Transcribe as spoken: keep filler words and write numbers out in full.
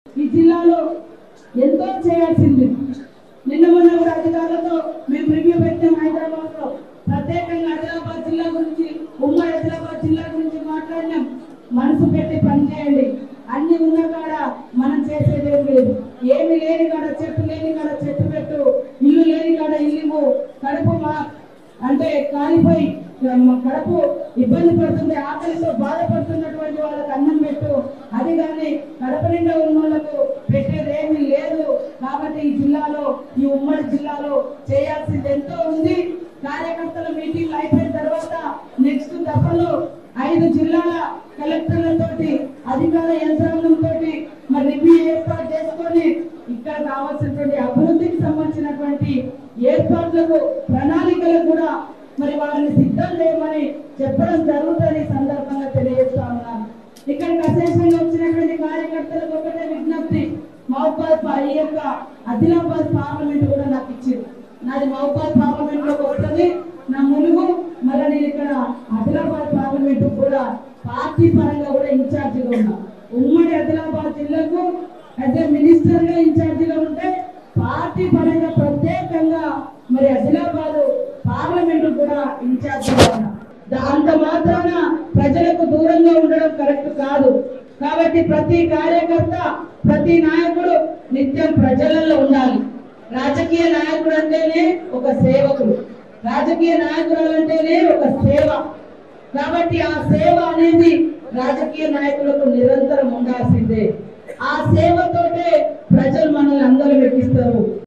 ఈ జిల్లాలో ఎంతో చేయాల్సింది. నిన్న మొన్న కూడా అధికారులతో మేము రివ్యూ పెట్టాం హైదరాబాద్ లో. ప్రత్యేకంగా ఆదిలాబాద్ జిల్లా గురించి, ఉమ్మడి ఆదిలాబాద్ జిల్లా గురించి మాట్లాడినాం. మనసు పెట్టి పనిచేయండి. అన్ని ఉన్న కాడ మనం చేసేదేం లేదు. ఏమి లేని కాడ చెట్టు లేని కాడ చెట్టు పెట్టు, ఇల్లు లేని కాడ ఇల్లు, కడుపు మా అంటే కాలిపోయి కడుపు ఇబ్బంది పడుతుంది, ఆకలితో బాధపడుతున్నటువంటి వాళ్ళకి అన్నం పెట్టు. అది కానీ కడప నిండా ఉన్న వాళ్ళకు పెట్టేది ఏమీ లేదు. కాబట్టి ఈ జిల్లాలో, ఈ ఉమ్మడి జిల్లాలో చేయాల్సింది ఎంతో ఉంది. కార్యకర్తల మీటింగ్ అయిపోయిన తర్వాత నెక్స్ట్ దఫలో ఐదు జిల్లాల కలెక్టర్లతోటి, అధికార యంత్రాంగంతో మరి రివ్యూ ఏర్పాటు చేసుకొని ఇక్కడ కావాల్సినటువంటి అభివృద్ధికి సంబంధించినటువంటి ఏర్పాట్లకు, ప్రణాళికలు కూడా మరి వారిని సిద్ధం చేయమని చెప్పడం జరుగుతుంది. సందర్భంగా తెలియజేస్తా ఉన్నాను. ఇక్కడికి అశేషంగా వచ్చినటువంటి కార్యకర్తలకు ఒకటే విజ్ఞప్తి, మహబూబాద్ ఈ యొక్క ఆదిలాబాద్ పార్లమెంట్ కూడా నాకు ఇచ్చింది. నాది మహబూబాద్ పార్లమెంట్ లోకి వస్తుంది నా ములుగు. మళ్ళీ నేను ఇక్కడ ఆదిలాబాద్ పార్లమెంట్ కూడా పార్టీ పరంగా కూడా ఇన్ఛార్జిగా ఉన్నా. ఉమ్మడి ఆదిలాబాద్ జిల్లాకు యాజ్ ఏ మినిస్టర్ గా ఇన్ఛార్జిగా ఉంటే, పార్టీ పరంగా ప్రత్యేకంగా మరి ఆదిలాబాద్ పార్లమెంట్ కూడా ఇన్ఛార్జిగా ఉన్నా. అంత మాత్రాన ప్రజలకు దూరంగా ఉండడం కరెక్ట్ కాదు. కాబట్టి ప్రతి కార్యకర్త, ప్రతి నాయకుడు నిత్యం ప్రజలలో ఉండాలి. రాజకీయ నాయకుడు అంటేనే ఒక సేవకుడు, రాజకీయ నాయకురాలు అంటేనే ఒక సేవ. కాబట్టి ఆ సేవ అనేది రాజకీయ నాయకులకు నిరంతరం ఉండాల్సిందే. ఆ సేవతోటే ప్రజలు మనల్ని అందరూ మెప్పిస్తారు.